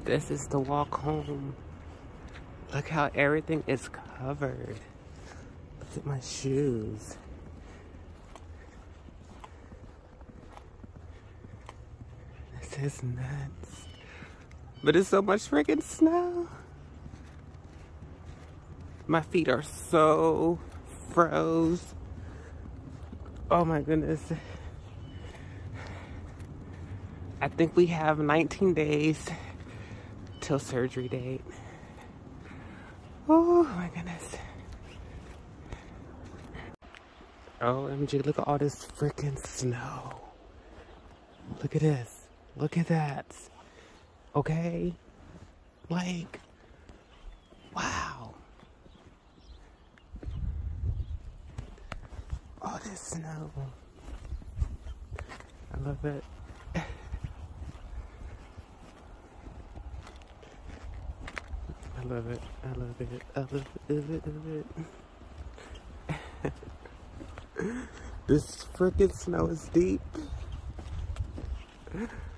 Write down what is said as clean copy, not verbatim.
This is the walk home. Look how everything is covered. Look at my shoes. This is nuts. But it's so much freaking snow. My feet are so froze. Oh my goodness. I think we have 19 days till surgery date. Oh my goodness. OMG, look at all this freaking snow. Look at this. Look at that. Okay? Like, wow. All this snow. I love it. I love it. I love it. I love it. I love it. This freaking snow is deep.